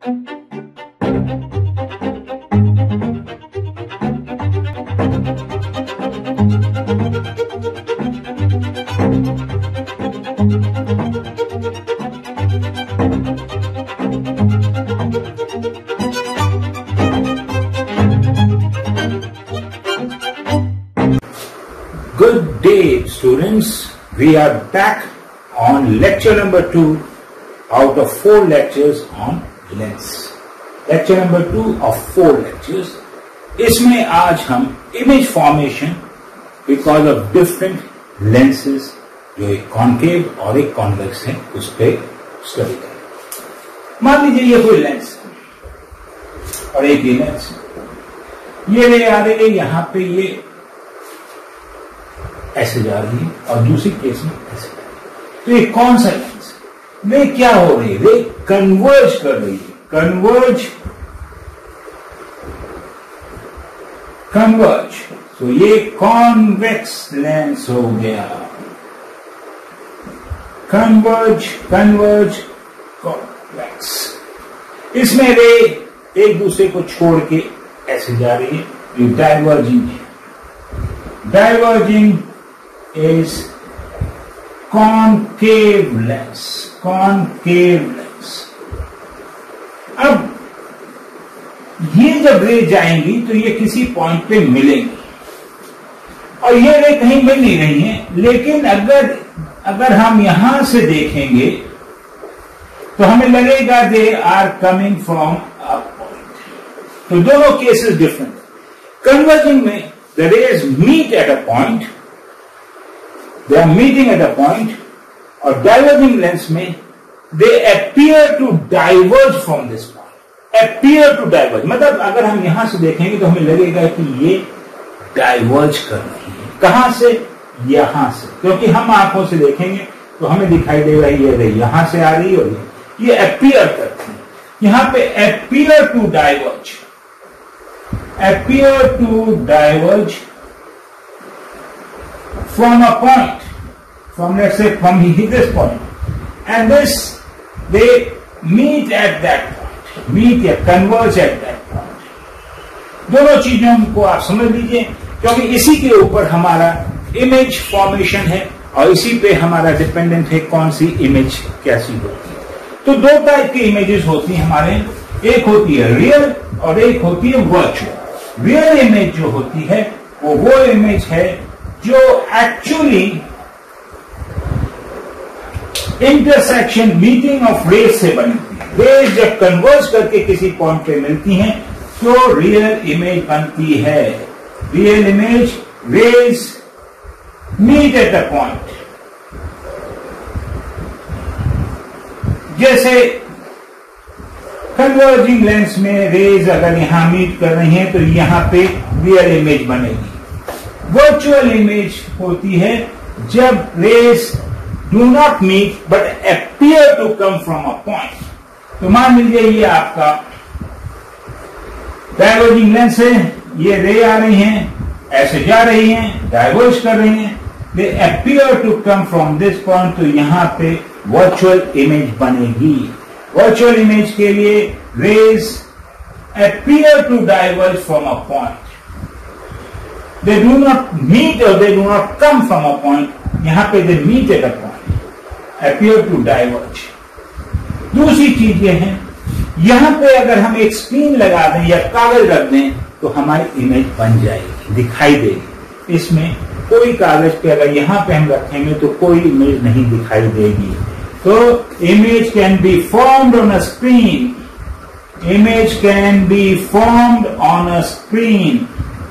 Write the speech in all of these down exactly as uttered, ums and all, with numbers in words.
Good day, students. We are back on lecture number two out of four lectures on lens. Lecture number two of four lectures. इसमें आज हम image formation because of different lenses जो एक concave और एक convex है उस पर स्टडी करें। मान लीजिए ये कोई लेंस और एक ये लेंस, ये रे आ रही है यहां पे, ये ऐसे जा रही है और दूसरी केस में ऐसे जा रही है। तो ये कौन सा लेंस, वे क्या हो रही है, वे कन्वर्ज कर रही है, कन्वर्ज कन्वर्ज तो ये कॉन्वेक्स लेंस हो गया। कन्वर्ज कन्वर्ज कॉन्वेक्स, इसमें रे एक दूसरे को छोड़ के ऐसे जा रही है, ये डाइवर्जिंग है। Diverging is concave lens, concave lens। अब ये जब रे जाएंगी तो ये किसी पॉइंट पे मिलेंगी और ये रे कहीं मिल नहीं रही है, लेकिन अगर अगर हम यहां से देखेंगे तो हमें लगेगा they are coming from a point. तो दोनों केसेस डिफरेंट। कन्वर्जिंग में the rays meet at a point, they are meeting at a point, और diverging lens में they appear to diverge from this point, appear to diverge, मतलब अगर हम यहां से देखेंगे तो हमें लगेगा कि ये डाइवर्ज कर रही है। कहां से, यहां से, क्योंकि हम आंखों से देखेंगे तो हमें दिखाई देगा ये रे यहां से आ रही है और ये appear करती है। यहां पे appear to diverge, appear to diverge from a point, from let's say from this point, and this they meet at that point, meet या converge at that point। दोनों चीजों को आप समझ लीजिए, क्योंकि इसी के ऊपर हमारा इमेज फॉर्मेशन है और इसी पे हमारा डिपेंडेंट है कौन सी इमेज कैसी होती है। तो दो टाइप की इमेजेस होती हैं हमारे, एक होती है रियल और एक होती है वर्चुअल। रियल इमेज जो होती है वो वो इमेज है जो actually intersection meeting of rays से बनती है। रेज जब कन्वर्ज करके किसी पॉइंट पे मिलती हैं तो रियल इमेज बनती है। Real image, rays meet at a point. जैसे कन्वर्जिंग लेंस में रेज अगर यहां मीट कर रही हैं तो यहां पे रियल इमेज बनेगी। वर्चुअल इमेज होती है जब rays do not meet but appear to come from a point. तो मान लीजिए ये आपका डाइवर्जिंग लेंस है, ये रे आ रही हैं, ऐसे जा रही हैं, डाइवर्ज कर रही हैं, they appear to come from this point, तो यहां पे वर्चुअल इमेज बनेगी। वर्चुअल इमेज के लिए rays appear to diverge from a point, they do not meet or they do not come from a point, यहां पे they meet at a point, appear to diverge। दूसरी चीज ये है, यहां पे अगर हम एक स्क्रीन लगा दें या कागज रख दें तो हमारी इमेज बन जाएगी, दिखाई देगी। इसमें कोई कागज पे अगर यहां पे हम रखेंगे तो कोई इमेज नहीं दिखाई देगी। तो image can be formed on a screen, image can be formed on a screen,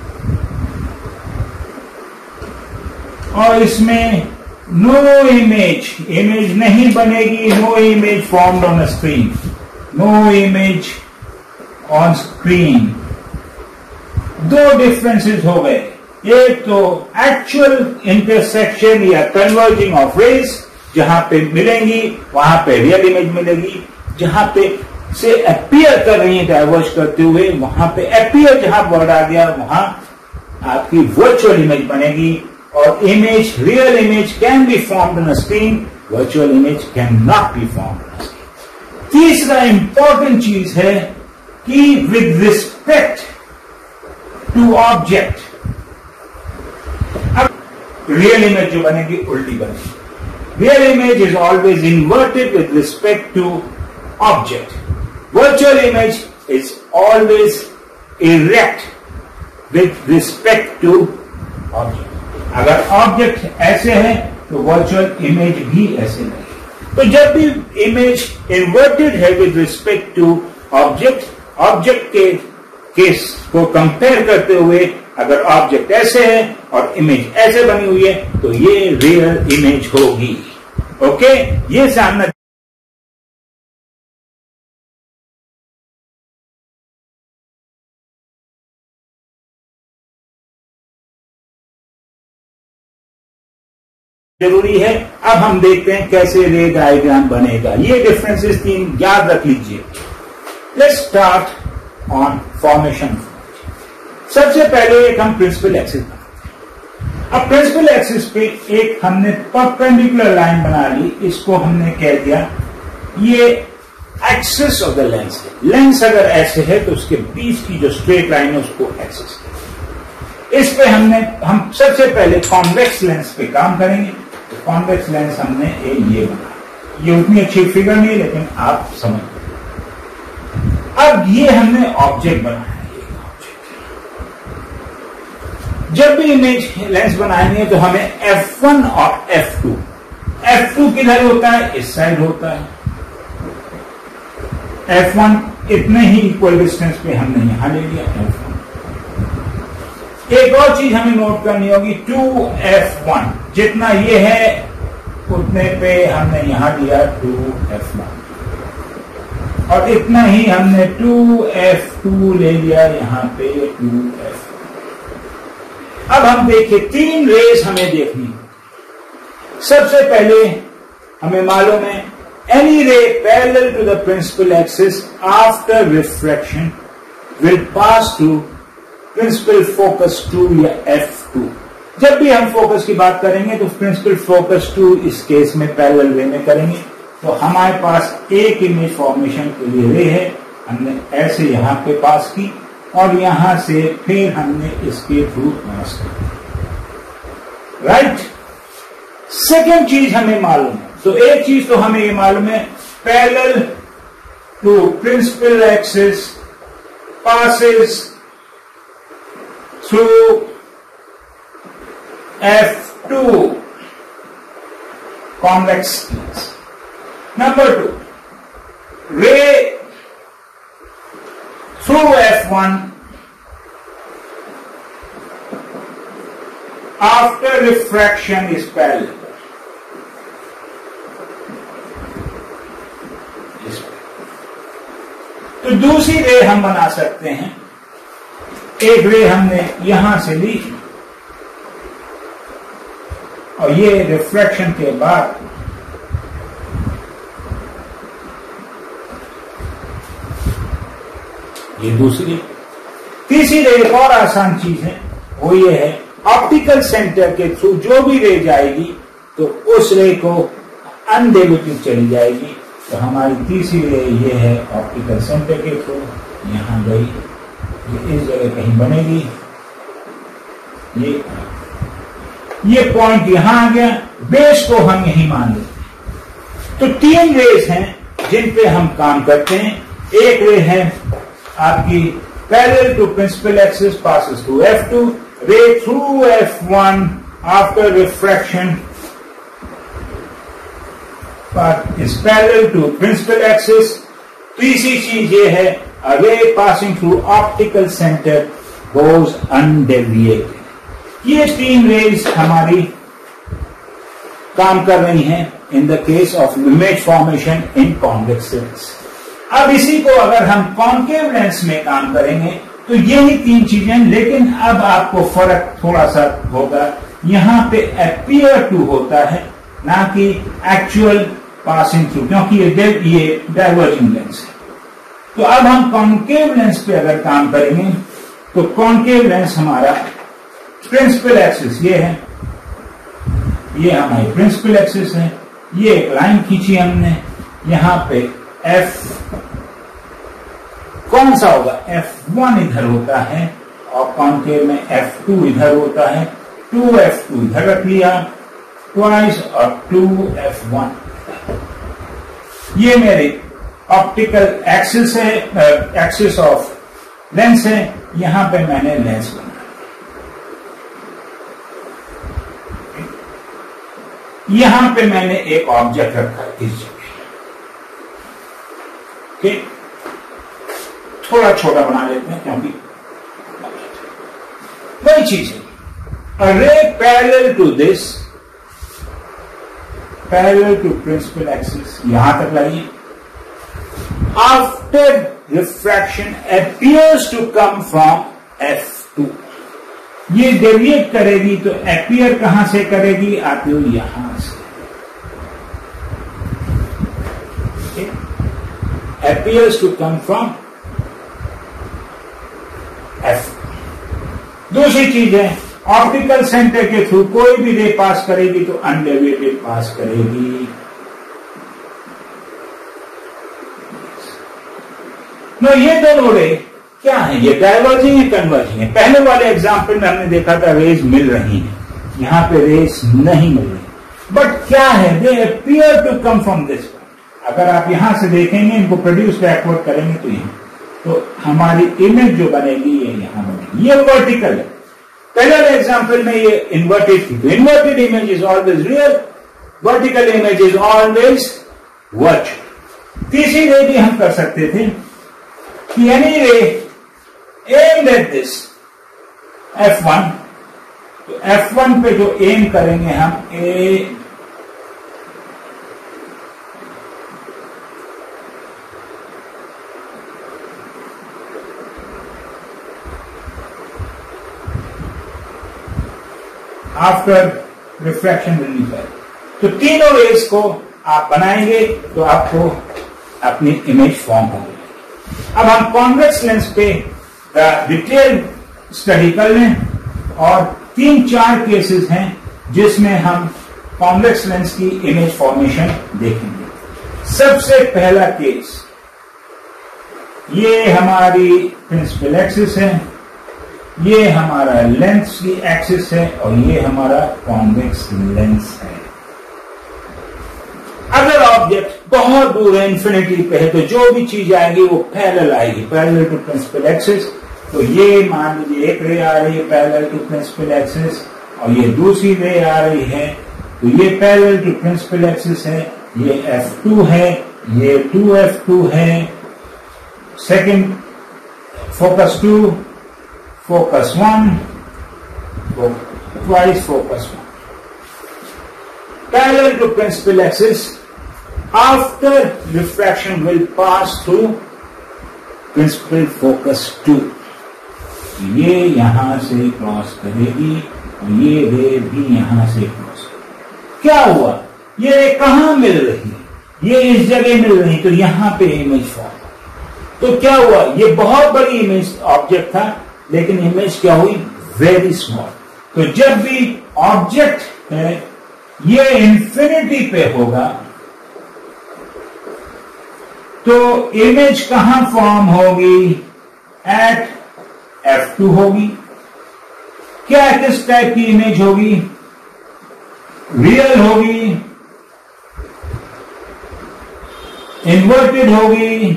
और इसमें नो इमेज, इमेज नहीं बनेगी। No image formed on a screen, no image on screen. दो डिफरेंसेस हो गए, एक तो एक्चुअल इंटरसेक्शन या कन्वर्जिंग ऑफ रेज, जहां पे मिलेंगी वहां पे रियल इमेज मिलेगी, जहां पे से अपीयर कर रही है डाइवर्ज करते हुए, वहां पे अपीयर जहां वर्ड आ गया वहां आपकी वर्चुअल इमेज बनेगी। और image, real image can be formed on a screen, virtual image can not be formed on a screen. तीसरा इंपॉर्टेंट चीज है कि विद रिस्पेक्ट टू ऑब्जेक्ट, अब रियल इमेज जो बनेगी उल्टी बनेगी. Real image is always inverted with respect to object. Virtual image is always erect with respect to object. अगर ऑब्जेक्ट ऐसे है तो वर्चुअल इमेज भी ऐसे नहीं. तो जब भी इमेज इन्वर्टेड है with respect to object, object के केस को कंपेयर करते हुए अगर ऑब्जेक्ट ऐसे है और इमेज ऐसे बनी हुई है तो ये रियल इमेज होगी. ओके, ये सामने जरूरी है. अब हम देखते हैं कैसे रे डायग्राम बनेगा. ये डिफरेंसेस तीन याद रख लीजिए. Let's start on formation. सबसे पहले एक हम प्रिंसिपल एक्सिस बनाते हैं. अब प्रिंसिपल एक्सिस पे एक हमने परपेंडिकुलर लाइन बना ली. इसको हमने कह दिया ये एक्सिस ऑफ द लेंस है. लेंस अगर ऐसे है तो उसके बीच की जो स्ट्रेट लाइन है उसको एक्सिस. इस पे हमने हम सबसे पहले कॉन्वेक्स लेंस पे काम करेंगे. तो कॉन्वेक्स लेंस हमने ए ये बना. ये उतनी अच्छी फिगर नहीं लेकिन आप समझ. अब ये हमने ऑब्जेक्ट बनाया. जब भी इमेज लेंस बनाएंगे तो हमें एफ वन और एफ टू. एफ टू किधर होता है? इस साइड होता है. एफ वन इतने ही इक्वल डिस्टेंस पे हमने यहां ले लिया. F one. एक और चीज हमें नोट करनी होगी. टू एफ वन जितना ये है उतने पे हमने यहां लिया टू एफ वन और इतना ही हमने टू एफ टू ले लिया यहां पे टू एफ. अब हम देखिए तीन रेस हमें देखनी. सबसे पहले हमें मालूम है any ray parallel to the principal axis after refraction will pass through principal focus two या एफ टू. जब भी हम फोकस की बात करेंगे तो प्रिंसिपल फोकस टू इस केस में पैरेलल वे में करेंगे. तो हमारे पास एक इमेज फॉर्मेशन के लिए रे है. हमने ऐसे यहां पे पास की और यहां से फिर हमने इसके थ्रू पास किया. राइट. सेकेंड चीज हमें मालूम है. तो एक चीज तो हमें ये मालूम है parallel to principal axis passes through F two convex lens. Number two, ray through F one after refraction is parallel. तो दूसरी रे हम बना सकते हैं. एक रे हमने यहां से ली और ये रिफ्रैक्शन के बाद ये दूसरी. तीसरी रे एक और आसान चीज है. वो ये है ऑप्टिकल सेंटर के थ्रू जो भी रे जाएगी तो उस रे को अनडेविएटेड चली जाएगी. तो हमारी तीसरी रे ये है ऑप्टिकल सेंटर के थ्रू यहां गई. ये इस जगह कहीं बनेगी. ये ये पॉइंट यहां आ गया. बेस को हम यही मान लेते. तो तीन रेस हैं जिन पे हम काम करते हैं. एक रे है आपकी parallel to principal axis passes through F two. Ray through F one after refraction is parallel to principal axis. तीसरी चीज ये है a ray passing through optical center goes undeviated. ये तीन रेज हमारी काम कर रही हैं in the case of image formation in convex lens. अब इसी को अगर हम कॉन्केव लेंस में काम करेंगे तो यही तीन चीजें. लेकिन अब आपको फर्क थोड़ा सा होगा. यहां पे अपीयर टू होता है ना कि एक्चुअल पासिंग थ्रू, क्योंकि ये ये डाइवर्जिंग लेंस है. तो अब हम कॉन्केव लेंस पे अगर काम करेंगे तो कॉन्केव लेंस हमारा प्रिंसिपल एक्सिस ये है. ये हमारी प्रिंसिपल एक्सिस है. ये एक लाइन खींची हमने. यहां पे एफ कौन सा होगा, एफ वन इधर होता है और कॉन्केव में एफ टू इधर होता है, टू एफ टू इधर रख लिया ट्वाइस और टू एफ वन। ये मेरे ऑप्टिकल एक्सिस है, एक्सिस ऑफ लेंस है, यहां पे मैंने लेंस बनाया। यहां पे मैंने एक ऑब्जेक्ट रखा इस जगह, ठीक, थोड़ा छोटा बना लेते हैं क्योंकि वही चीज है। A ray parallel to this, parallel to principal axis, यहां तक लाइए। After refraction appears to come from F two, ये डेविएट करेगी तो अपीयर कहां से करेगी, आते हुए यहां से, appears to come from F. दूसरी चीज है, ऑप्टिकल सेंटर के थ्रू कोई भी रे पास करेगी तो अनडेविएटेड पास करेगी। नो ये दोनों रे क्या है, ये डाइवर्जिंग है कन्वर्जिंग है। पहले वाले एग्जाम्पल में हमने देखा था रेज मिल रही है, यहां पे रेज नहीं मिल रही, बट क्या है, they appear to come from this point. अगर आप यहां से देखेंगे, इनको प्रोड्यूस बैकवर्ड करेंगे तो यहां, तो हमारी इमेज जो बनेगी ये यहां बनेगी, ये वर्टिकल है। पहले एग्जाम्पल में ये इन्वर्टेड थी, तो inverted image is always real, vertical image is always virtual. तीसरी रे भी हम कर सकते थे कि any ray aimed at this F one, तो एफ वन पे जो एम करेंगे हम, ए आफ्टर रिफ्रैक्शन रिलीफ है, तो तीनों रेज को आप बनाएंगे तो आपको अपनी इमेज फॉर्म होगी। अब हम कॉन्वेक्स लेंस पे डिटेल स्टडी कर लें, और तीन चार केसेस हैं जिसमें हम कॉन्वेक्स लेंस की इमेज फॉर्मेशन देखेंगे। सबसे पहला केस, ये हमारी प्रिंसिपल एक्सिस है, ये हमारा लेंस की एक्सिस है, और ये हमारा कॉन्वेक्स लेंस है। अगर ऑब्जेक्ट बहुत दूर है, इंफिनिटी पे है, तो जो भी चीज आएगी वो पैरेलल आएगी, पैरेलल टू प्रिंसिपल एक्सिस। तो ये मान लीजिए एक रे आ रही है पैरेलल टू प्रिंसिपल एक्सिस, और ये दूसरी रे आ रही है, तो ये पैरेलल टू प्रिंसिपल एक्सिस है, ये एफ टू है, ये टू एफ टू है। Second focus two, focus one, twice focus one. Parallel to principal axis, after refraction will pass through principal focus two. ये यहां से क्रॉस करेगी और ये रे भी यहां से क्रॉस करेगी। क्या हुआ, ये रे कहां मिल रही है, ये इस जगह मिल रही, तो यहां पे इमेज फॉर्म। तो क्या हुआ, ये बहुत बड़ी इमेज ऑब्जेक्ट था, लेकिन इमेज क्या हुई, वेरी स्मॉल। तो जब भी ऑब्जेक्ट है ये इंफिनिटी पे होगा, तो इमेज कहां फॉर्म होगी, एट एफ टू होगी। क्या किस टाइप की इमेज होगी, रियल होगी, इन्वर्टेड होगी,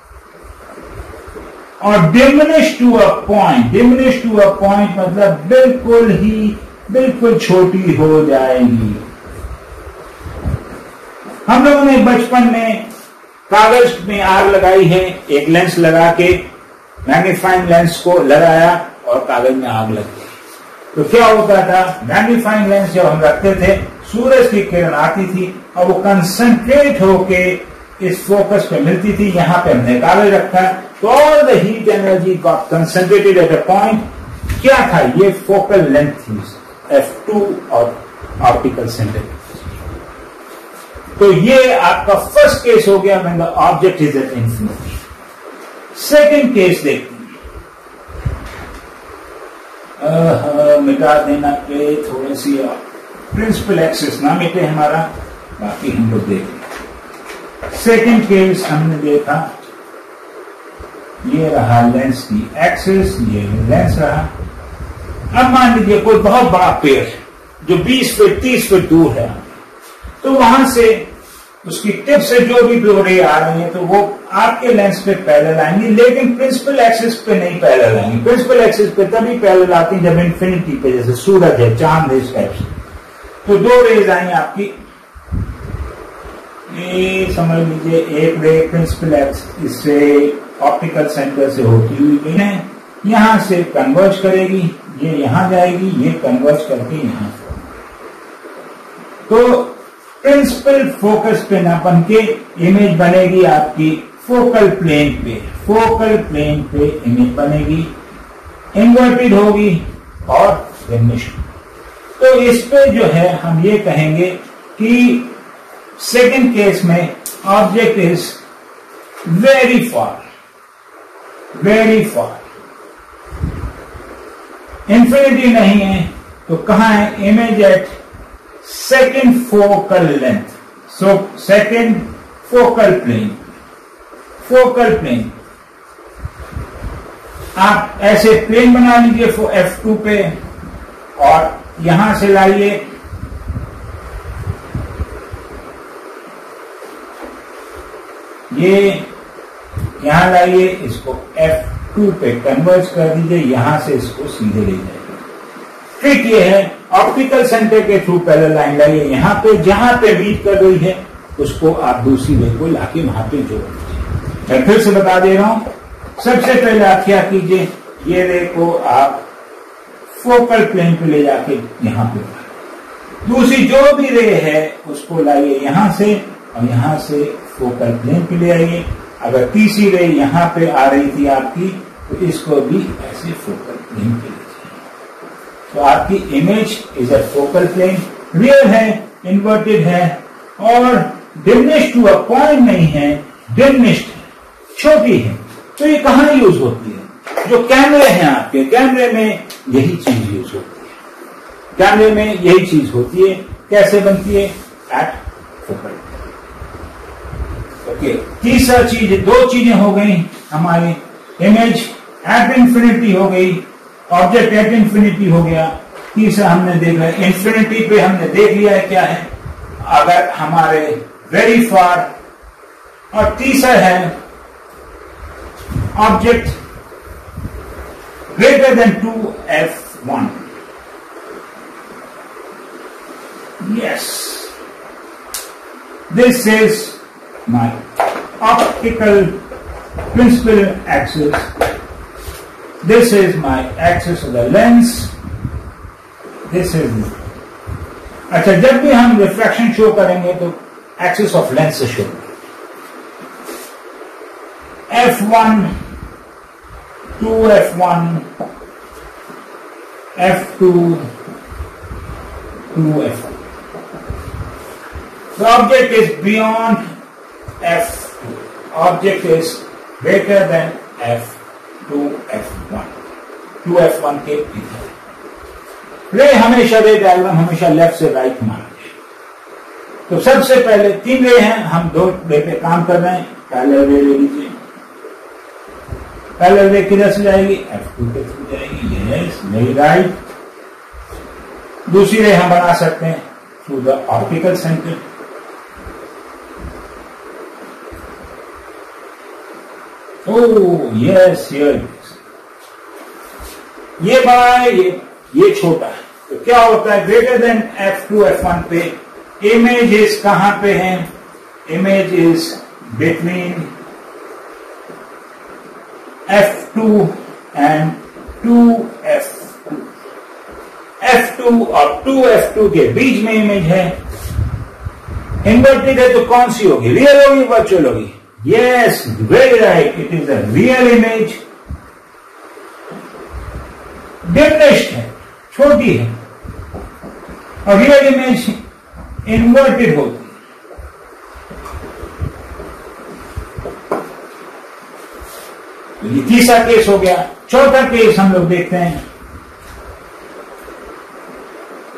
और diminish to a point. Diminish to a point मतलब बिल्कुल ही बिल्कुल छोटी हो जाएगी। हम लोगों ने बचपन में कागज में आग लगाई है, एक लेंस लगा के मैग्नीफाइंग लेंस को लगाया और कागज में आग लग गई। तो क्या होता था, मैग्नीफाइंग लेंस जब हम रखते थे, सूरज की किरण आती थी और वो कंसंट्रेट होके इस फोकस पे मिलती थी। यहां पे हमने कागज रखा, तो all the heat energy got concentrated at a point. क्या था, ये फोकल लेंथ थी एफ टू और ऑप्टिकल सेंटर। तो ये आपका फर्स्ट केस हो गया, मैंने object is at infinity. Second case देखते हैं, मिटा देना के थोड़ी सी प्रिंसिपल एक्सिस ना मिटे हमारा, बाकी हम लोग देखें। सेकंड केस हमने देखा, ये रहा लेंस की एक्सिस, ये लेंस रहा। अब मान लीजिए कोई बहुत बड़ा पेड़ जो बीस फीट तीस फीट दूर है, तो वहां से उसकी टिप से जो भी ब्लो रे आ रही है तो वो आपके लेंस पे पैरेलल आएंगी, लेकिन प्रिंसिपल एक्सिस पे नहीं पैरेलल आएंगी। प्रिंसिपल एक्सिस पे तभी पैरेलल आती है जब इन्फिनिटी पे, जैसे सूरज है, चांद है, इस टाइप से। तो दो रेज आई आपकी, ये समझ लीजिए एक रे प्रिंसिपल एक्सिस से ऑप्टिकल सेंटर से होती हुई गई है, यहां से कन्वर्ज करेगी, ये यहां जाएगी, ये कन्वर्ज करके यहां। तो प्रिंसिपल फोकस पे ना बन के इमेज बनेगी आपकी फोकल प्लेन पे, फोकल प्लेन पे इमेज बनेगी, इन्वर्टेड होगी और डिमिनिश्ड। तो इस पे जो है हम ये कहेंगे कि सेकंड केस में object is very far, very far, infinity नहीं है तो कहां है? Image at second focal length, so second focal plane, focal plane. आप ऐसे प्लेन बना लीजिए एफ टू पे और यहां से लाइए ये, यहां लाइए इसको एफ टू पे कन्वर्ज कर दीजिए, यहां से इसको सीधे ले जाइए। ट्रिक ये है, ऑप्टिकल सेंटर के थ्रू पैरेलल लाइन लाइए, यहां पे जहां पे मीट कर रही है उसको आप दूसरी रे को लाके वहां पे जोड़ दीजिए। मैं फिर से बता दे रहा हूं, सबसे पहले आप क्या कीजिए, ये रे को आप फोकल प्लेन पे ले जाके यहां पे, दूसरी जो भी रे है उसको लाइए यहां से और यहां से फोकल प्लेन पे ले आइए। अगर तीसरी रे यहां पे आ रही थी आपकी तो इसको भी ऐसे फोकल प्लेन पे ले जाइए। तो आपकी image is a focal plane, real है, इन्वर्टेड है और डिमिनिश्ड टू अ पॉइंट नहीं है, डिमिनिश्ड है, छोटी है। तो ये कहां यूज होती है? जो कैमरे हैं आपके, कैमरे में यही चीज यूज होती है, कैमरे में यही चीज होती है। कैसे बनती है? Eight focal. ओके, तीसरा चीज, दो चीजें हो गई हमारी, इमेज एट इंफिनिटी हो गई, ऑब्जेक्ट एट इंफिनिटी हो गया। तीसरा हमने देखा इंफिनिटी पे, हमने देख लिया है क्या है, अगर हमारे वेरी फार। और तीसरा है object greater than two F one. Yes, this is my optical principal axis. This is my axis of the lens. This is, अच्छा, जब भी हम रिफ्रैक्शन शो करेंगे तो एक्सिस ऑफ लेंस से शो करेंगे। F one, two F one, F two, two F one. The object is beyond F two. Object is greater than F two F one. Two F one के इधर। रे हमेशा, रे diagram हमेशा left से right मारेंगे। तो सबसे पहले तीन रे हैं, हम दो रे पे काम कर रहे हैं। पहले रे ले लीजिए, पहले रे किधर से जाएगी? एफ टू के थ्रू जाएगी, यस, वेरी राइट। दूसरी रे हम बना सकते हैं through the optical centre. Oh yes, yes, ये बड़ा है, ये ये छोटा है। तो क्या होता है? Greater than F two F one पे इमेज इज कहां पे है? Image is between F two and two F two. F two और टू एफ टू के बीच में इमेज है। इन्वर्टेड है तो कौन सी होगी? रियल होगी, वर्चुअल होगी? Yes, very right. It is a real image. Diminished है, छोटी है, और रियल इमेज इन्वर्टेड होती है। तो ये तीसरा केस हो गया। चौथा केस हम लोग देखते हैं।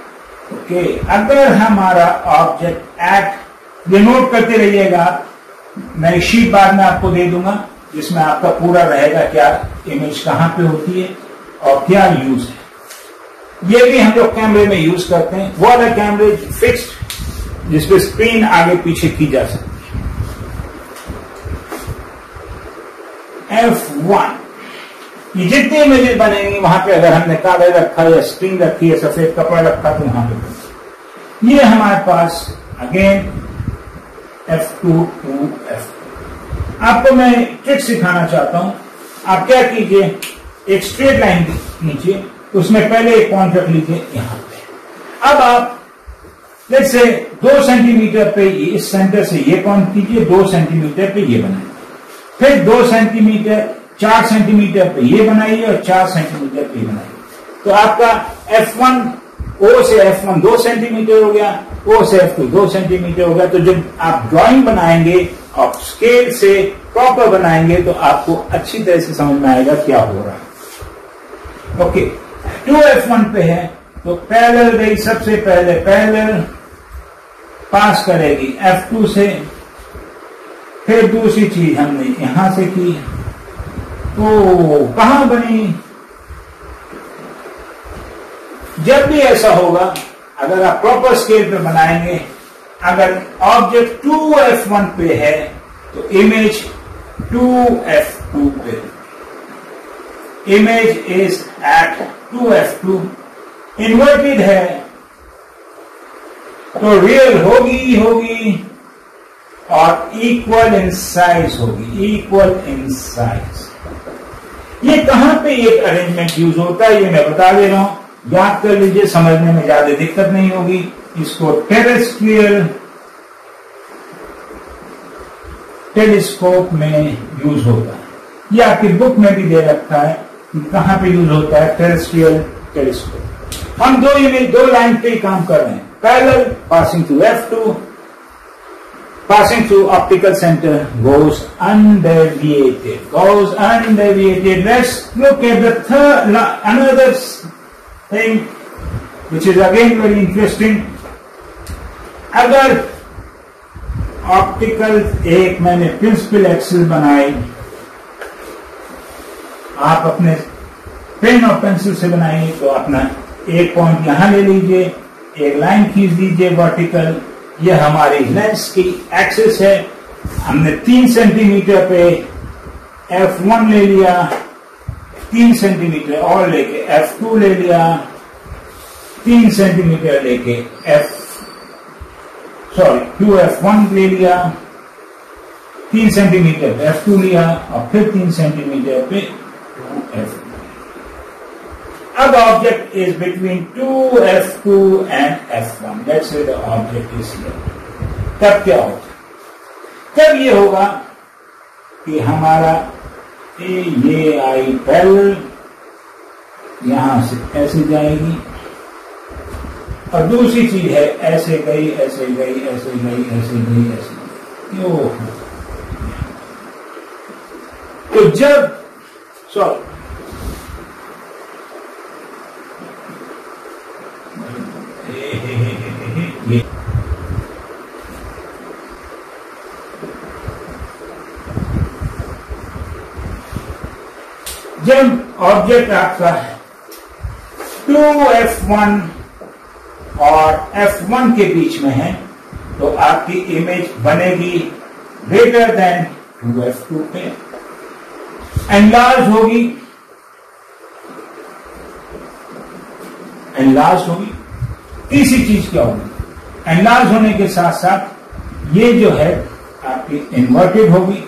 ओके, अगर हमारा ऑब्जेक्ट एट, ये नोट करते रहिएगा, मैं एक शीट बाद में आपको दे दूंगा जिसमें आपका पूरा रहेगा क्या इमेज कहां पे होती है और क्या यूज है। ये भी हम लोग कैमरे में यूज करते हैं। वो वाला कैमरे फिक्स्ड जिसपे स्क्रीन आगे पीछे की जा सकती है। एफ वन ये जितने इमेजेस बनेंगे वहां पे अगर हमने कागज रखा या स्क्रीन रखी है सफेद कपड़ा रखा तो वहां पे ये हमारे पास again F two two F. आपको मैं ट्रिक सिखाना चाहता हूं। आप क्या कीजिए, एक स्ट्रेट लाइन कीजिए, उसमें पहले एक पॉइंट रख लीजिए यहां पे। अब आप लेट्स से दो सेंटीमीटर पे इस सेंटर से ये पॉइंट कीजिए, दो सेंटीमीटर पे ये बनाइए, फिर दो सेंटीमीटर चार सेंटीमीटर पे ये बनाइए और चार सेंटीमीटर पे ये बनाइए। तो आपका एफ वन ओ से एफ वन दो सेंटीमीटर हो गया, ओ से एफ टू दो सेंटीमीटर हो गया। तो जब आप ड्राइंग बनाएंगे और स्केल से प्रॉपर बनाएंगे तो आपको अच्छी तरह से समझ में आएगा क्या हो रहा है। ओके, टू एफ वन पे है तो पैरेलल गई, सबसे पहले पैरेलल पास करेगी एफ टू से, फिर दूसरी चीज हमने यहां से की तो कहां बनी। जब भी ऐसा होगा अगर आप प्रॉपर स्केल पे बनाएंगे, अगर ऑब्जेक्ट टू एफ वन पे है तो इमेज टू एफ टू पे, image is at two F two. Inverted है तो रियल होगी ही होगी और इक्वल इन साइज होगी, इक्वल इन साइज। ये कहां पे एक अरेंजमेंट यूज होता है ये मैं बता दे रहा हूं, याद कर लीजिए, समझने में ज्यादा दिक्कत नहीं होगी। इसको टेरेस्ट्रियल टेलीस्कोप में यूज होता है। ये आपकी बुक में भी दे रखा है कि कहां पे यूज होता है टेरेस्ट्रियल टेलीस्कोप। हम दो इमेज दो लाइन पे ही काम कर रहे हैं, parallel passing through F two, passing through optical center goes undeviated, goes undeviated. Let's look at the third, another thing which is again very interesting. अगर ऑप्टिकल एक मैंने प्रिंसिपल एक्सिस बनाई, आप अपने पेन और पेंसिल से बनाइए तो अपना एक पॉइंट यहां ले लीजिए, एक लाइन खींच दीजिए वर्टिकल, यह हमारी लेंस की एक्सिस है। हमने तीन सेंटीमीटर पे एफ वन ले लिया, तीन सेंटीमीटर और लेके एफ टू ले लिया, तीन सेंटीमीटर लेके F sorry two F one ले लिया, तीन सेंटीमीटर एफ टू लिया और फिर तीन सेंटीमीटर पे टू एफ। अब object is between two F two and F one, let's say the object is here. तब क्या होगा, तब ये होगा कि हमारा ए ये आई पैरेलल यहां से ऐसे जाएगी और दूसरी चीज है ऐसे गई ऐसे गई ऐसे गई ऐसे गई ऐसे गई। तो जब सॉरी जब ऑब्जेक्ट आपका टू एफ वन और एफ वन के बीच में है तो आपकी इमेज बनेगी greater than two F two पे, एनलार्ज होगी, एनलार्ज होगी। तीसरी चीज क्या होगी, एनलार्ज होने के साथ साथ ये जो है आपकी इन्वर्टेड होगी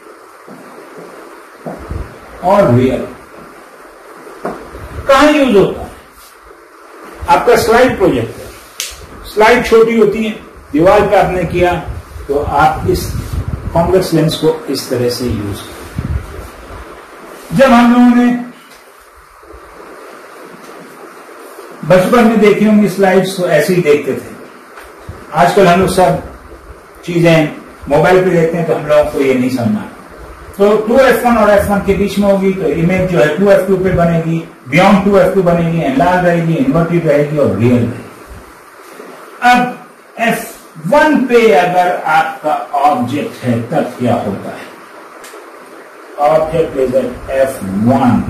और रियल। कहां यूज होता है, आपका स्लाइड प्रोजेक्ट है, स्लाइड छोटी होती है, दीवार पे आपने किया तो आप इस कॉन्वेक्स लेंस को इस तरह से यूज करें। जब हम लोगों ने बचपन में देखी होंगी स्लाइड्स तो ऐसे ही देखते थे। आजकल हम लोग सब चीजें मोबाइल पे देखते हैं तो हम लोगों को ये नहीं समझना। तो टू एफ वन और एफ वन के बीच में होगी तो इमेज जो है टू एफ टू पे बनेगी, बियॉन्ड टू एफ टू बनेगी, एनलार्ज रहेगी, इन्वर्टेड रहेगी और रियल रहेगी। अब एफ वन पे अगर आपका ऑब्जेक्ट है तब क्या होता है? Object is at F one.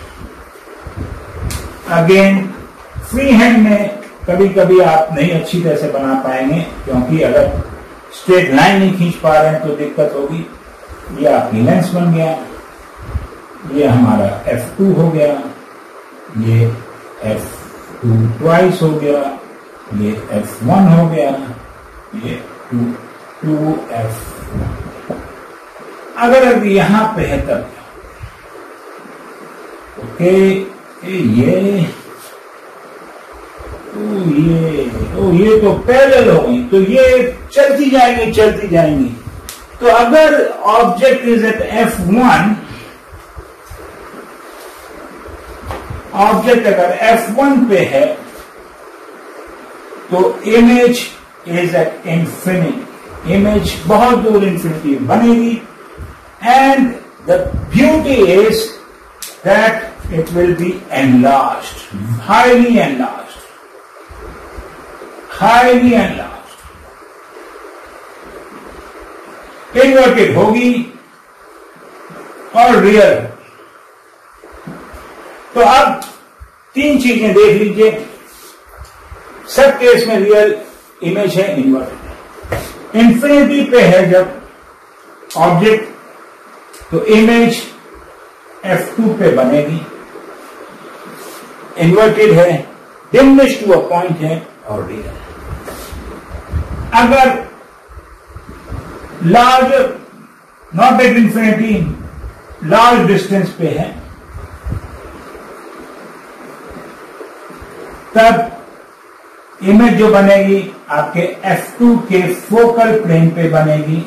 Again free hand में कभी कभी आप नहीं अच्छी तरह से बना पाएंगे, क्योंकि अगर स्ट्रेट लाइन नहीं खींच पा रहे हैं तो दिक्कत होगी। ये आपकी लेंस बन गया, ये हमारा एफ टू हो गया, ये एफ टू ट्वाइस हो गया, ये एफ वन हो गया, ये टू टू एफ। अगर अब यहां पे है तब ओके, ये ओ ये ओ ये तो पैरेलल हो गई, तो ये चलती जाएंगी चलती जाएंगी। तो अगर object is at F one, object अगर एफ वन पे है तो image is at infinity, image बहुत दूर इंफिनिटी बनेगी। And the beauty is that it will be enlarged, highly enlarged, highly enlarged. Inverted होगी और रियल। तो अब तीन चीजें देख लीजिए, सब केस में रियल इमेज है, इन्वर्टेड। इंफिनिटी पे है जब ऑब्जेक्ट तो इमेज एफ टू पे बनेगी, इन्वर्टेड है, डिमिनिश टू अ पॉइंट है और रियल। अगर large not at infinity, large distance पे है, तब इमेज जो बनेगी आपके एफ टू के फोकल प्लेन पे बनेगी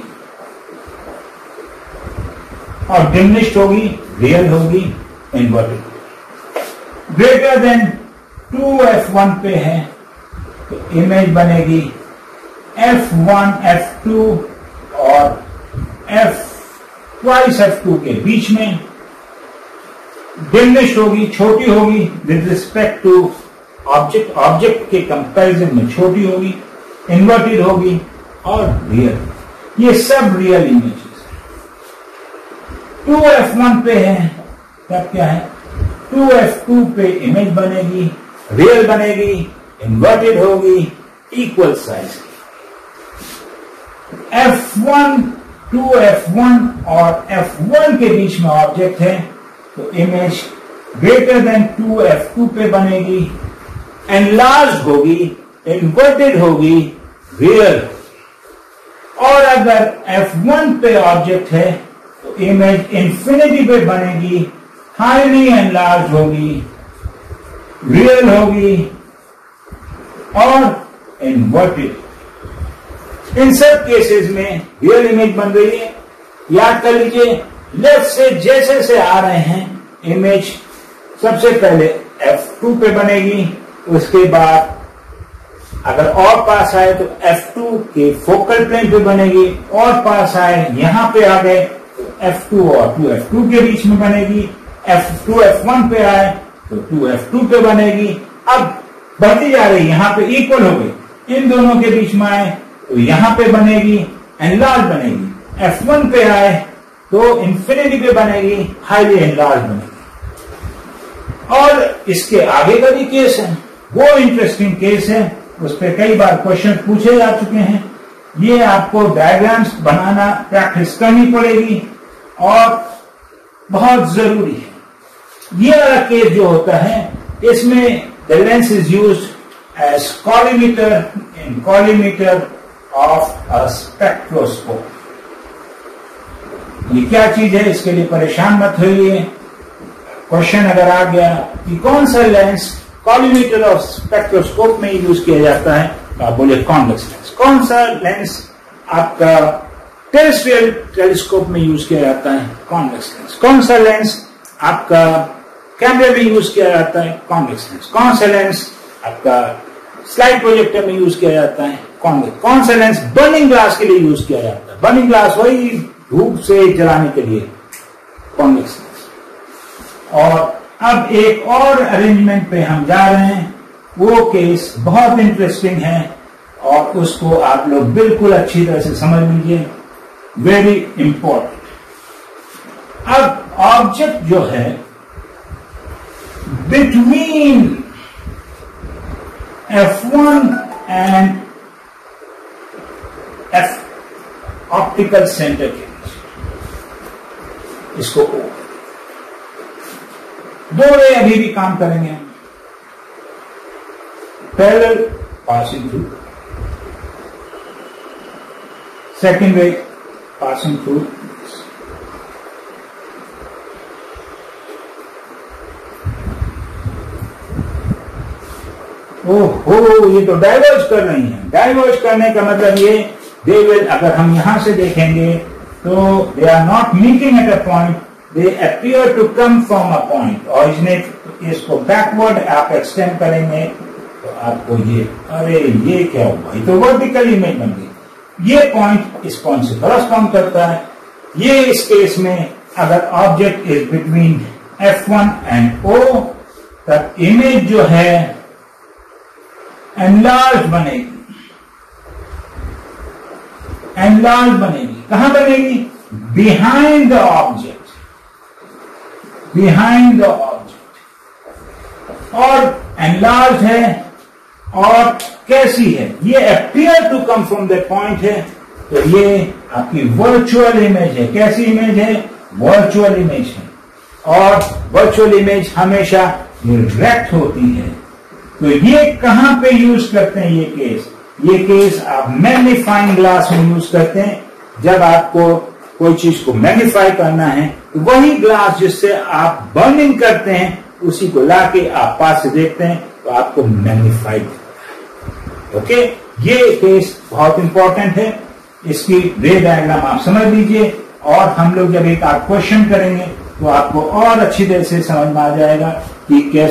और डिमिनिश्ड होगी, रियल होगी, inverted. Greater than two F one पे है तो इमेज बनेगी एफ वन एफ टू और एफ ट्वाइस एफ टू के बीच में, डिमिनिश्ड होगी, छोटी होगी with respect to object, object के कंपैरिजन में छोटी होगी, इन्वर्टेड होगी और रियल। ये सब real images. Two F one पे है तब क्या है? टू एफ टू पे इमेज बनेगी, रियल बनेगी, इन्वर्टेड होगी, इक्वल साइज की। F one, two F one और एफ वन के बीच में ऑब्जेक्ट है तो image greater than two F two पे बनेगी, एनलार्ज होगी, इन्वर्टेड होगी, रियल। और अगर एफ वन पे ऑब्जेक्ट है तो इमेज इंफिनिटी पे बनेगी, हाईली एनलार्ज होगी, रियल होगी और इन्वर्टेड। इन सब केसेस में रियल इमेज बन रही है। याद कर लीजिए, लेफ्ट से जैसे से आ रहे हैं इमेज सबसे पहले एफ टू पे बनेगी, उसके बाद अगर और पास आए तो एफ टू के फोकल प्लेन पे बनेगी, और पास आए यहां पे आ गए तो एफ टू और टू एफ टू के बीच में बनेगी, एफ टू एफ वन पे आए तो टू एफ टू पे बनेगी। अब बढ़ती जा रही, यहां पे इक्वल हो गई, इन दोनों के बीच में आए तो यहां पे बनेगी, एनलार्ज बनेगी। एफ वन पे आए तो इंफिनिटी पे बनेगी, हाईली एनलार्ज बनेगी। और इसके आगे का भी केस है, वो इंटरेस्टिंग केस है, उस पर कई बार क्वेश्चन पूछे जा चुके हैं। ये आपको डायग्राम्स बनाना प्रैक्टिस करनी पड़ेगी और बहुत जरूरी है। ये वाला केस जो होता है इसमें the lens is used as collimator in collimator of a spectroscope. ये क्या चीज है, इसके लिए परेशान मत होइए। क्वेश्चन अगर आ गया कि कौन सा लेंस कॉलीमीटर ऑफ स्पेक्ट्रोस्कोप में यूज किया जाता है, तो आप बोले कॉन्वेक्स लेंस। कौन सा लेंस आपका टेरेस्ट्रियल टेलीस्कोप में यूज किया जाता है, कॉन्वेक्स लेंस। कौन सा लेंस आपका कैमरे में यूज किया जाता है, कॉन्वेक्स लेंस। कौन सा लेंस आपका स्लाइड प्रोजेक्टर में यूज किया जाता है, कॉन्वेक्स। कौन सा लेंस बर्निंग ग्लास के लिए यूज किया जाता है, बर्निंग ग्लास वही धूप से जलाने के लिए, कॉन्वेक्स लेंस। और अब एक और अरेंजमेंट पे हम जा रहे हैं, वो केस बहुत इंटरेस्टिंग है और उसको आप लोग बिल्कुल अच्छी तरह से समझ लीजिए, वेरी इंपॉर्टेंट। अब ऑब्जेक्ट जो है between F one and F optical centre के बीच, इसको ओ, दो रे अभी भी काम करेंगे हम। Parallel passing through, second ray passing through, ओहो ये तो डाइवर्ज कर रही हैं। डाइवर्ज करने का मतलब ये दे विल, अगर हम यहां से देखेंगे तो they are not meeting at a point, they appear to come from a point. Originate इसको बैकवर्ड आप एक्सटेंड करेंगे तो आपको ये, अरे ये क्या हुआ, ये तो वर्टिकल इमेज बन गई। ये पॉइंट इस पॉइंट से करस्पॉन्ड करता है। ये इस केस में अगर object is between F one and O, तब इमेज जो है एनलार्ज बनेगी। एनलार्ज बनेगी कहां बनेगी? Behind the object, behind the object. और एनलार्ज है और कैसी है? ये appear to come from the point है, तो ये आपकी वर्चुअल इमेज है। कैसी इमेज है? वर्चुअल इमेज है। और वर्चुअल इमेज हमेशा डायरेक्ट होती है। तो ये कहां पे यूज करते हैं? ये केस ये केस आप मैग्नीफाइंग ग्लास में यूज करते हैं। जब आपको कोई चीज को मैग्नीफाई करना है तो वही ग्लास जिससे आप बर्निंग करते हैं उसी को लाके आप पास से देखते हैं तो आपको मैग्नीफाई दिखता है। ओके, ये केस बहुत इंपॉर्टेंट है। इसकी रे डायग्राम आप समझ लीजिए, और हम लोग जब एक आप क्वेश्चन करेंगे तो आपको और अच्छी तरह से समझ में आ जाएगा कि कैसे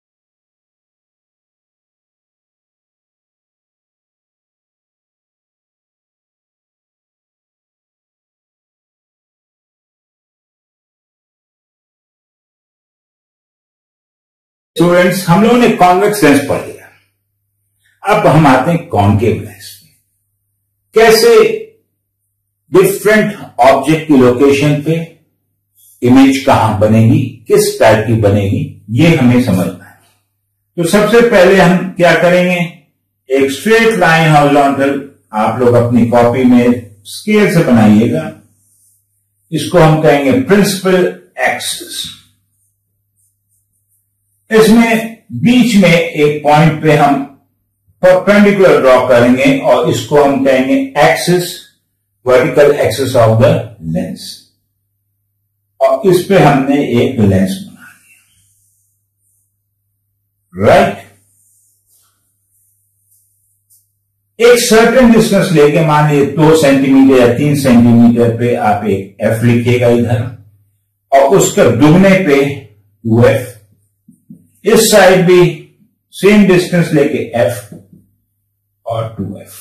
स्टूडेंट्स, हम लोगों ने कॉन्वेक्स लेंस पढ़ लिया। अब हम आते हैं कॉन्केव लेंस पे। कैसे डिफरेंट ऑब्जेक्ट की लोकेशन पे इमेज कहां बनेगी, किस टाइप की बनेगी, ये हमें समझना है। तो सबसे पहले हम क्या करेंगे, एक स्ट्रेट लाइन हॉरिजॉन्टल आप लोग अपनी कॉपी में स्केल से बनाइएगा। इसको हम कहेंगे प्रिंसिपल एक्सिस। इसमें बीच में एक पॉइंट पे हम परपेंडिकुलर ड्रॉ करेंगे और इसको हम कहेंगे axis, vertical axis of the lens. और इस पे हमने एक लेंस बना लिया, राइट। एक सर्टेन डिस्टेंस लेके, मान लीजिए दो सेंटीमीटर या तीन सेंटीमीटर पे आप एक एफ लिखिएगा इधर, और उसके दुगने पे टू एफ। इस साइड भी सेम डिस्टेंस लेके एफ और टू एफ।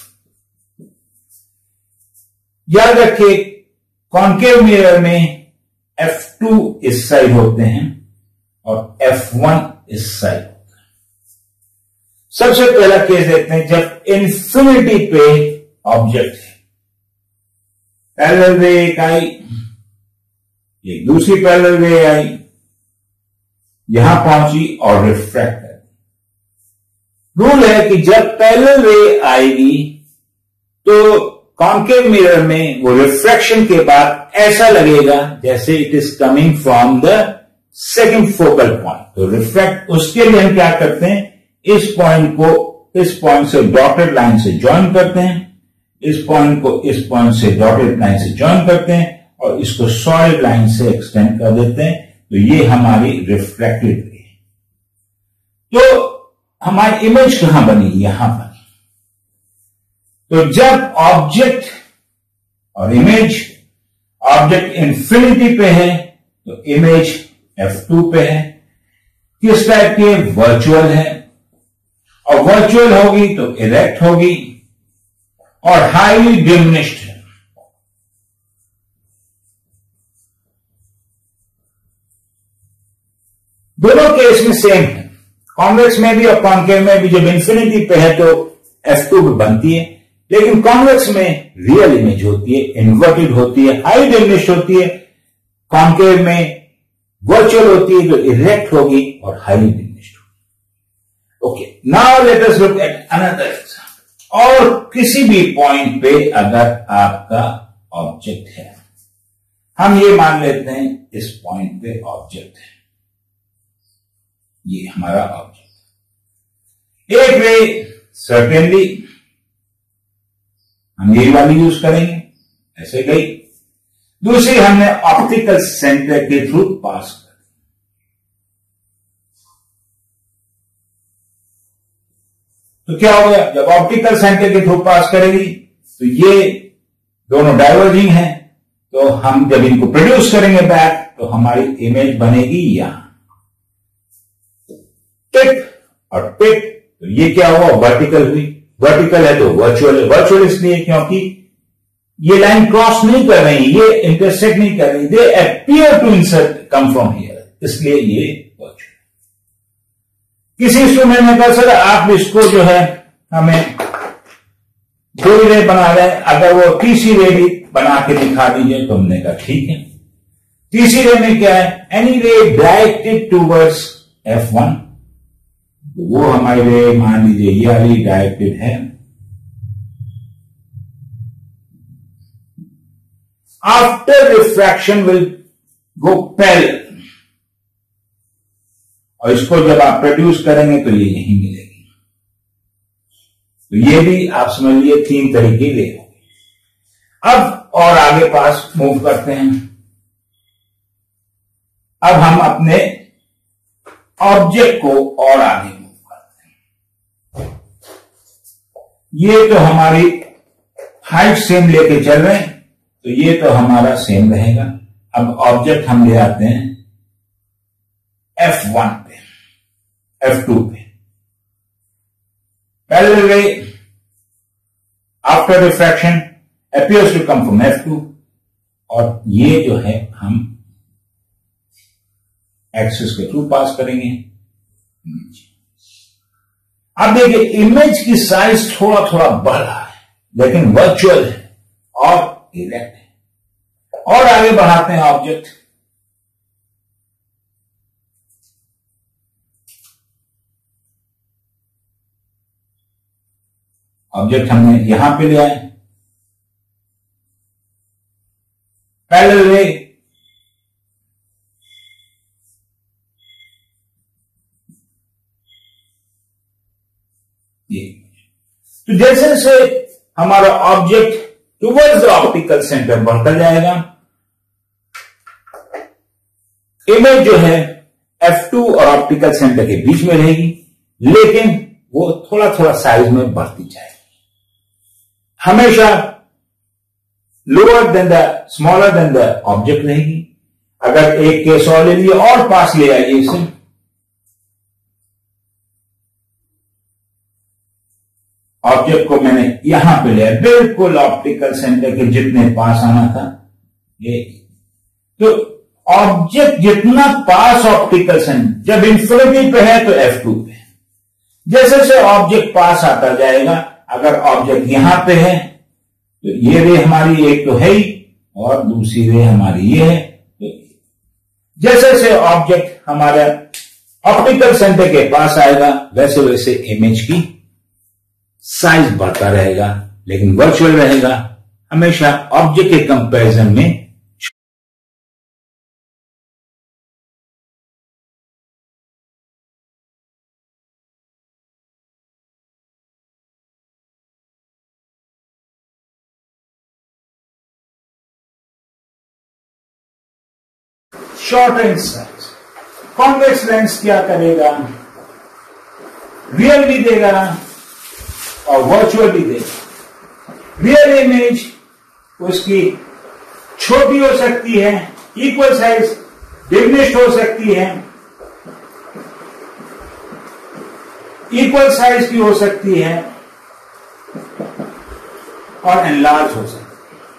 याद रखिए कॉन्केव मिरर में एफ टू इस साइड होते हैं और एफ वन इस साइड होता है। सबसे पहला केस देखते हैं जब इन्फिनिटी पे ऑब्जेक्ट है। पैरेलल रे एक आई, एक दूसरी पैरेलल रे आई, यहां पहुंची और रिफ्रैक्ट कर। रूल है कि जब पैरेलल रे आएगी तो कॉन्केव मिरर में वो रिफ्रैक्शन के बाद ऐसा लगेगा जैसे it is coming from the second focal point. तो रिफ्रैक्ट, उसके लिए हम क्या करते हैं, इस पॉइंट को इस पॉइंट से डॉटेड लाइन से ज्वाइन करते हैं, इस पॉइंट को इस पॉइंट से डॉटेड लाइन से ज्वाइन करते हैं और इसको सॉलिड लाइन से एक्सटेंड कर देते हैं। तो ये हमारी रिफ्रैक्टेड रे है। तो हमारी इमेज कहां बनी, यहां बनी। तो जब ऑब्जेक्ट और इमेज, ऑब्जेक्ट इंफिनिटी पे है तो इमेज एफ टू पे है। किस टाइप के, वर्चुअल है, और वर्चुअल होगी तो इरेक्ट होगी और हाईली डिमिनिश्ड है। दोनों केस में सेम है, कॉन्वेक्स में भी और कॉन्केव में भी। जब इंफिनिटी पे है तो एफ टू पे बनती है, लेकिन कॉन्वेक्स में रियल इमेज होती है, इन्वर्टेड होती है, हाई डिमिनिश्ड होती है। कॉन्केव में वर्चुअल होती है जो इरेक्ट होगी और हाईली डिमिनिश्ड होगी। Okay, now let us look at another example. और किसी भी पॉइंट पे अगर आपका ऑब्जेक्ट है, हम ये मान लेते हैं इस पॉइंट पे ऑब्जेक्ट है, ये हमारा ऑब्जेक्ट। एक वे सर्टेनली हम यही वाली यूज करेंगे, ऐसे गई। दूसरी हमने ऑप्टिकल सेंटर के थ्रू पास कर दी। तो क्या हो गया, जब ऑप्टिकल सेंटर के थ्रू पास करेगी तो ये दोनों डाइवर्जिंग हैं, तो हम जब इनको प्रोड्यूस करेंगे बैक तो हमारी इमेज बनेगी यहां टिप और टिप। तो ये क्या हुआ, वर्टिकल हुई। वर्टिकल है तो वर्चुअल, वर्चुअल इसलिए क्योंकि ये लाइन क्रॉस नहीं कर रही, ये इंटरसेक्ट नहीं कर रही, they appear to insert come from here, इसलिए ये वर्चुअल। किसी स्टूडेंट ने कहा सर आप इसको जो है हमें दो रे बना रहे हैं, अगर वो तीसरी रे भी बना के दिखा दीजिए। तो हमने कहा ठीक है। तीसरी रे में क्या है, एनी रे डायरेक्टेड टूवर्ड्स एफ वन, वो हमारे रे मान लीजिए ये वाली डायरेक्टेड है। After refraction will go parallel, और इसको जब आप प्रोड्यूस करेंगे तो ये यहीं मिलेगी। तो ये भी आप समझ लिए तीन तरीके रे हो गए। अब और आगे पास मूव करते हैं। अब हम अपने ऑब्जेक्ट को और आगे मूव करते हैं। ये तो हमारी हाइट सेम लेके चल रहे हैं, तो ये तो हमारा सेम रहेगा। अब ऑब्जेक्ट हम ले आते हैं एफ वन पे, एफ टू पे। Parallel ray after refraction appears to come from F two, और ये जो है हम एक्सिस के थ्रू पास करेंगे। अब देखिए इमेज की साइज थोड़ा थोड़ा बढ़ रहा है, लेकिन वर्चुअल है और इरेक्ट है। और आगे बढ़ाते हैं ऑब्जेक्ट। ऑब्जेक्ट हमने यहां पे ले आए, पैरेलल रे ये। तो जैसे जैसे हमारा object towards the optical centre बढ़ता जाएगा, इमेज जो है एफ टू और ऑप्टिकल सेंटर के बीच में रहेगी, लेकिन वो थोड़ा थोड़ा साइज में बढ़ती जाएगी। हमेशा lower than the smaller than the object रहेगी। अगर एक केस और ले लिए और पास ले आइए इसे, ऑब्जेक्ट को मैंने यहां पे लिया, बिल्कुल ऑप्टिकल सेंटर के जितने पास आना था ये। तो ऑब्जेक्ट जितना पास ऑप्टिकल सेंटर, जब इंफिनिटी पे है तो एफ टू पे, जैसे जैसे ऑब्जेक्ट पास आता जाएगा, अगर ऑब्जेक्ट यहां पे है तो ये रे हमारी एक तो है ही, और दूसरी रे हमारी ये है। तो जैसे जैसे ऑब्जेक्ट हमारा ऑप्टिकल सेंटर के पास आएगा, वैसे वैसे इमेज की साइज बढ़ता रहेगा, लेकिन वर्चुअल रहेगा। हमेशा ऑब्जेक्ट के कंपैरिजन में short and size. Convex lens क्या करेगा, रियल भी देगा और वर्चुअल भी देगा। रियल इमेज उसकी छोटी हो सकती है, इक्वल साइज डिमिनिश्ड हो सकती है, इक्वल साइज की हो सकती है और एनलार्ज हो सकती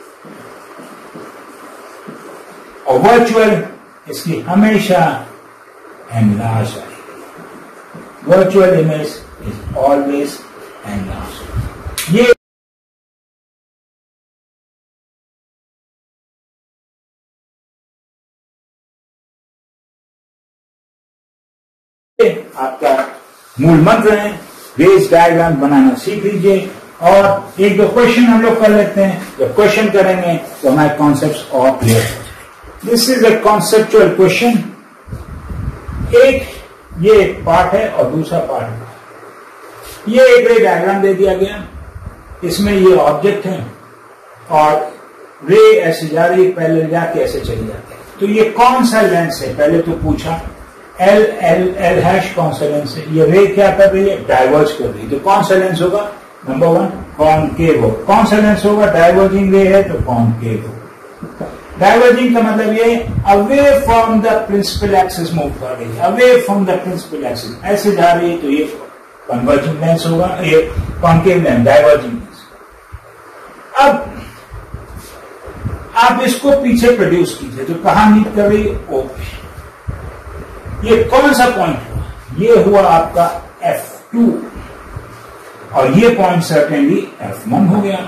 है। और वर्चुअल इसकी हमेशा एनलार्ज आएगी। Virtual image is always enlarge. ये आपका मूल मंत्र है। रेज डायग्राम बनाना सीख लीजिए और एक दो क्वेश्चन हम लोग कर लेते हैं। जब क्वेश्चन करेंगे तो हमारे कॉन्सेप्ट्स और क्लियर हो। This is a conceptual question. एक ये एक पार्ट है और दूसरा पार्ट है। ये एक रे डायग्राम दे दिया गया, इसमें ये ऑब्जेक्ट है और रे ऐसे जा रही, पहले जाके ऐसे चली जाती है। तो ये कौन सा लेंस है, पहले तो पूछा एल एल एल हैश कौन सा लेंस है। ये रे क्या कर रही है, डाइवर्ज कर रही है। तो कौन सा लेंस होगा, नंबर वन कॉनकेव। कौन सा लेंस होगा, डाइवर्जिंग रे है तो कॉनकेव। डाइवर्जिंग का मतलब ये away from the principal axis move कर रही है, away from the principal axis ऐसे जा रही है, तो ये कन्वर्जिंग लेंस होगा, ये कॉनकेव लेंस, डाइवर्जिंग लेंस। अब आप इसको पीछे प्रोड्यूस कीजिए, तो कहां मीट कर रही है, ओके। ये कौन सा पॉइंट हुआ, ये हुआ आपका एफ टू और ये पॉइंट सर्टेनली एफ वन हो गया।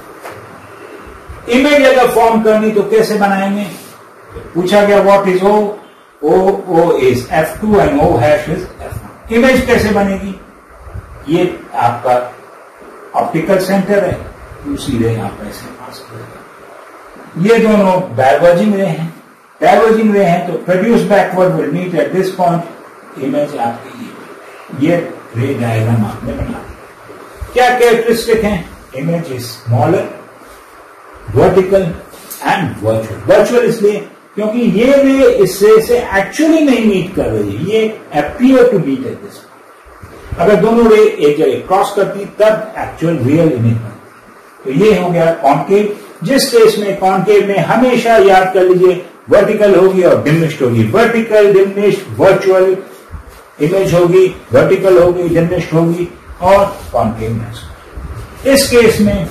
इमेज अगर फॉर्म करनी तो कैसे बनाएंगे, पूछा गया what is O, O O is F two and O hash is F one. Image कैसे बनेगी, ये आपका ऑप्टिकल सेंटर है, दूसरी रे आप ऐसे पास करेंगे। ये दोनों डाइवर्जिंग रे हैं, डाइवर्जिंग रे हैं तो produce backward will meet at this point. Image आपकी ये रे डायग्राम आपने बना दिया। क्या कैरेक्टरिस्टिक है, image is smaller, vertical and virtual. Virtual इसलिए क्योंकि ये रे इससे से एक्चुअली नहीं मीट कर रही है, ये appear to meet at this point. अगर दोनों रे एक जगह क्रॉस करती तब एक्चुअल रियल इमेज बनती। तो ये हो गया कॉनकेव। जिस केस में कॉनकेव में हमेशा याद कर लीजिए वर्टिकल होगी और डिमिनिश्ड होगी, वर्टिकल डिमिनिश्ड वर्चुअल इमेज होगी, वर्टिकल होगी डिमिनिश्ड होगी और कॉनकेव में। इस केस में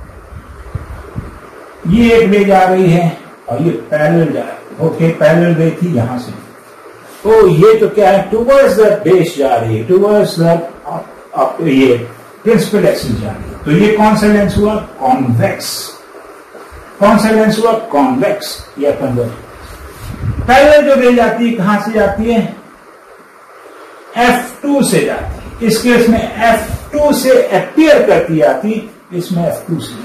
ये एक रे जा रही है और ये पैरेलल जा रही है, ओके पैरेलल रे थी यहां से, तो ये तो क्या है, टुवर्ड्स द बेस जा रही है, टुवर्ड्स द ये प्रिंसिपल एक्सिस जा रही है। तो ये कौन सा लेंस हुआ, कॉन्वेक्स। कौन सा लेंस हुआ, कॉन्वेक्स या कन्वर्ज। पैरेलल जो रे जाती है कहां से जाती है, एफ टू से जाती है। इस केस में एफ टू से अपीयर करती आती, इसमें एफ टू से।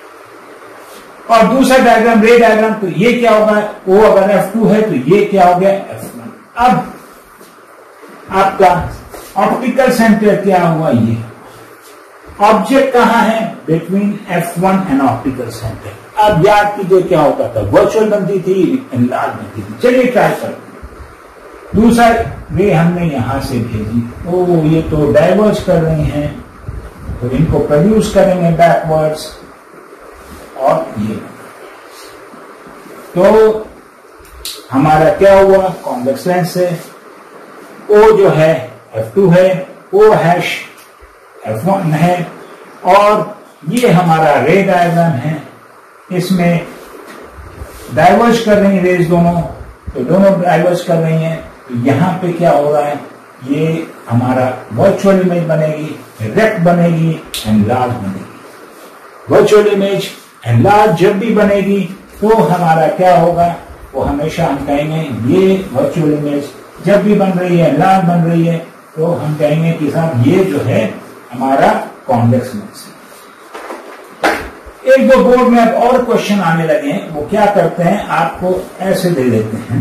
और दूसरा डायग्राम रे डायग्राम, तो ये क्या होगा, वो अगर एफ टू है तो ये क्या हो गया एफ वन। अब आपका ऑप्टिकल सेंटर क्या हुआ, ये ऑब्जेक्ट कहां है, between F one and optical centre. अब याद कीजिए क्या होता था, वर्चुअल बनती थी, एनलार्ज बनती थी। चलिए ट्राई करते हैं। दूसरा रे हमने यहां से भेजी, ओ ये तो डाइवर्ज कर रही हैं, तो इनको प्रोड्यूस करेंगे बैकवर्ड्स और ये। तो हमारा क्या हुआ, कॉन्वेक्स लेंस है, ओ जो है एफ टू है, ओ हैश एफ वन है और ये हमारा रे डायग्राम है। इसमें डाइवर्ज कर रही हैं रेज दोनों, तो दोनों डाइवर्ज कर रही हैं। तो यहां पे क्या हो रहा है, ये हमारा वर्चुअल इमेज बनेगी, रेक्ट बनेगी, एनलार्ज बनेगी। वर्चुअल इमेज एनलार्ज जब भी बनेगी तो हमारा क्या होगा, वो हमेशा हम कहेंगे ये वर्चुअल इमेज जब भी बन रही है, एनलार्ज बन रही है, तो हम कहेंगे कि साहब ये जो है हमारा कॉन्वेक्स लेंस है। एक दो बोर्ड में अब और क्वेश्चन आने लगे हैं, वो क्या करते हैं, आपको ऐसे दे देते हैं,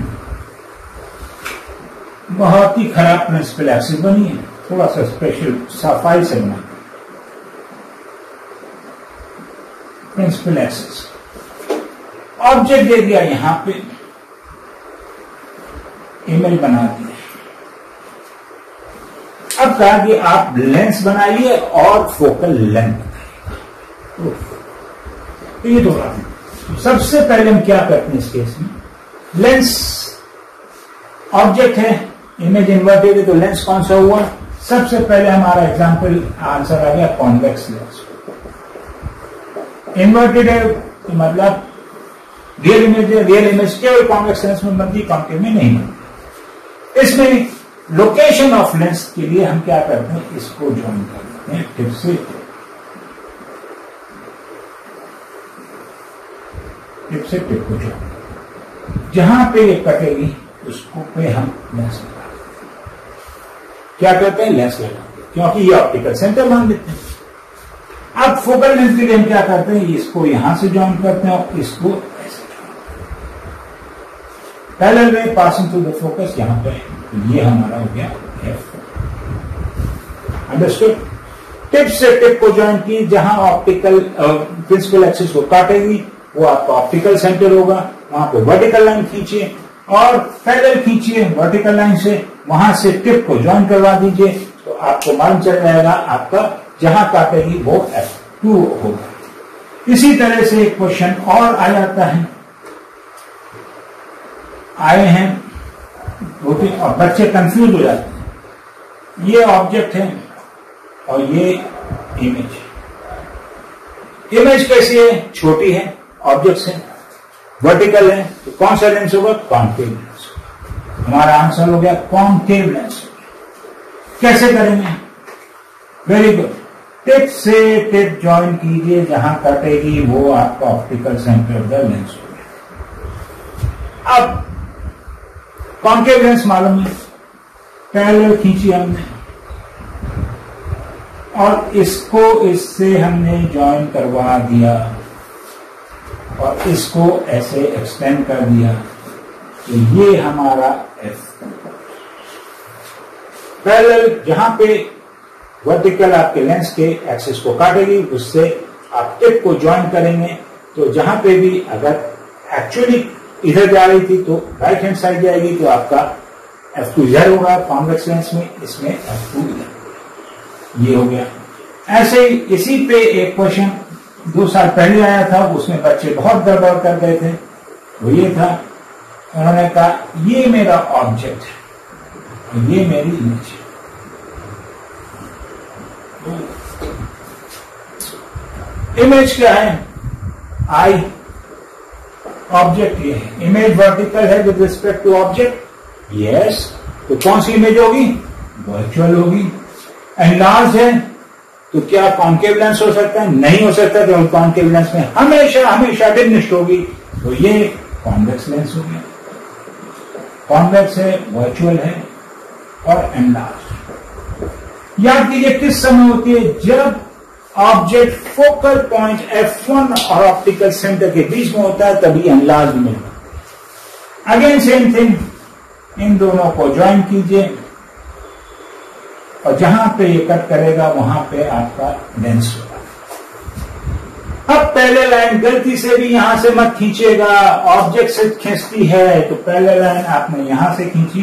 बहुत ही खराब प्रिंसिपल एक्सिस बनी है, थोड़ा सा स्पेशल सफाई से बना प्रिंसिपल एक्सिस। ऑब्जेक्ट दे दिया, यहां पे इमेज बना दिया। अब कहा कि आप लेंस बनाइए और फोकल लेंथ बताइएगा। तो ये तो तो सबसे पहले हम क्या करते हैं इस केस में, लेंस ऑब्जेक्ट है, इमेज इन्वर्टेड है, तो लेंस कौन सा हुआ, सबसे पहले हमारा एग्जांपल आंसर आ गया कॉन्वेक्स लेंस। इन्वर्टेड है तो मतलब रियल इमेज है, रियल इमेज केवल कॉन्वेक्स लेंस में बनती है, कॉन्केव में नहीं बनती। इसमें लोकेशन ऑफ लेंस के लिए हम क्या करते हैं, इसको ज्वाइन करते हैं टिप से टिप से टिप को ज्वाइन, जहां पे ये कटेगी उसको पे हम लेंस लगाते हैं। क्या करते हैं, लेंस लगाते हैं, क्योंकि ये ऑप्टिकल सेंटर मान लेते हैं। अब फोकल लेंथ के लिए हम क्या करते हैं, इसको यहां से ज्वाइन करते हैं और इसको ऐसे parallel way passing through the focus यहां पे, ये हमारा हो गया एफ। अंडरस्टूड। टिप से टिप को ज्वाइन की, जहां ऑप्टिकल प्रिंसिपल एक्सिस को काटेगी वो आपका ऑप्टिकल सेंटर होगा, वहां पे वर्टिकल लाइन खींचिए और पैरेलल खींचिए वर्टिकल लाइन से, वहां से टिप को ज्वाइन करवा दीजिए, तो आपको मालूम चल जाएगा आपका जहां काटेगी वो एफ टू होगा। इसी तरह से एक क्वेश्चन और आ जाता है, आए हैं और बच्चे कंफ्यूज हो जाते हैं। ये ऑब्जेक्ट है और ये इमेज है। इमेज कैसी है, छोटी है, ऑब्जेक्ट से वर्टिकल है, तो कौन सा लेंस होगा, कॉन्केव लेंस। हमारा आंसर हो गया कॉन्केव लेंस। कैसे करेंगे, वेरी गुड। टिप से टिप ज्वाइन कीजिए, जहां कटेगी वो आपका optical centre of the lens हो गया। अब कॉन्केव लेंस मालूम है, पैरेलल खींची हमने और इसको इससे हमने ज्वाइन करवा दिया और इसको ऐसे एक्सटेंड कर दिया, तो ये हमारा एफ। पैरेलल जहां पे वर्टिकल आपके लेंस के एक्सिस को काटेगी, उससे आप टिप को ज्वाइन करेंगे, तो जहां पे भी अगर एक्चुअली इधर जा रही थी तो राइट हैंड साइड जाएगी, तो आपका एफ टू इधर होगा कॉन्वेक्स लेंस में, इसमें एफ टू इधर, ये हो गया। ऐसे ही इसी पे एक क्वेश्चन दो साल पहले आया था, उसमें बच्चे बहुत गड़बड़ कर गए थे। वो ये था, उन्होंने कहा ये मेरा ऑब्जेक्ट है, ये मेरी इमेज है। इमेज क्या है, आई, ऑब्जेक्ट ये है। इमेज वर्टिकल है with respect to object, yes, तो कौन सी इमेज होगी, वर्चुअल होगी। एनलार्ज है तो क्या कॉन्केव लेंस हो सकता है, नहीं हो सकता, क्योंकि कॉन्केव लेंस में हमेशा हमेशा डिमिनिश्ड होगी, तो ये कॉन्वेक्स लेंस हो गया। कॉन्वेक्स है, वर्चुअल है और एनलार्ज। याद कीजिए किस समय होती है, जब object focal point F one और ऑप्टिकल सेंटर के बीच में होता है, तभी एनलार्ज मिलता है। अगेन सेम थिंग, इन दोनों को ज्वाइन कीजिए और जहां पे ये कट करेगा वहां पे आपका लेंस होगा। अब पहले लाइन गलती से भी यहां से मत खींचेगा, ऑब्जेक्ट से खींचती है तो पहले लाइन आपने यहां से खींची,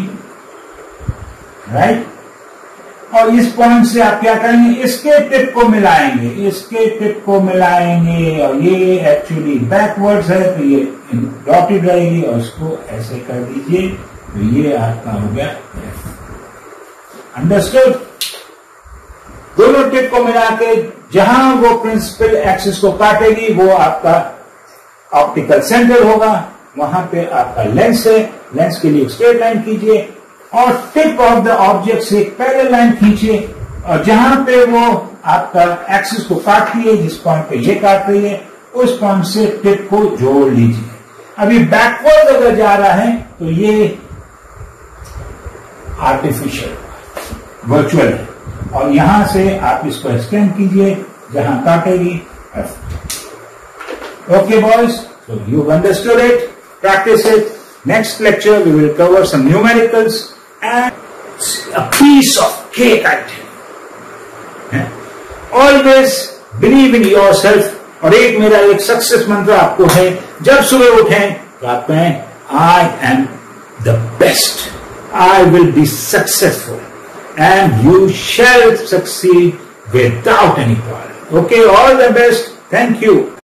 राइट, और इस पॉइंट से आप क्या करेंगे, इसके टिप को मिलाएंगे, इसके टिप को मिलाएंगे, और ये एक्चुअली बैकवर्ड्स है तो ये डॉटेड रहेगी, और इसको ऐसे कर दीजिए, तो ये आपका हो गया एफ। अंडरस्टूड। दोनों टिप को मिला के जहां वो प्रिंसिपल एक्सिस को काटेगी वो आपका ऑप्टिकल सेंटर होगा, वहां पे आपका लेंस है, लेंस के लिए स्ट्रेट लाइन कीजिए और टिप ऑफ द ऑब्जेक्ट से एक पैरेलल लाइन खींचिए, और जहां पे वो आपका एक्सिस को काटती है, जिस पॉइंट पे ये काट रही है, उस पॉइंट से टिप को जोड़ लीजिए। अभी बैकवर्ड अगर जा रहा है तो ये आर्टिफिशियल वर्चुअल है, और यहां से आप इसको एक्सटेंड कीजिए, जहां काटेगी F. Okay boys, so you understood it, practice it. Next lecture we will cover some numericals and a piece of cake item. Always believe in yourself. और एक मेरा एक सक्सेस मंत्र आपको है, जब सुबह उठें तो आप कहें I am the best. I will be successful and you shall succeed without any problem. Okay, all the best. Thank you.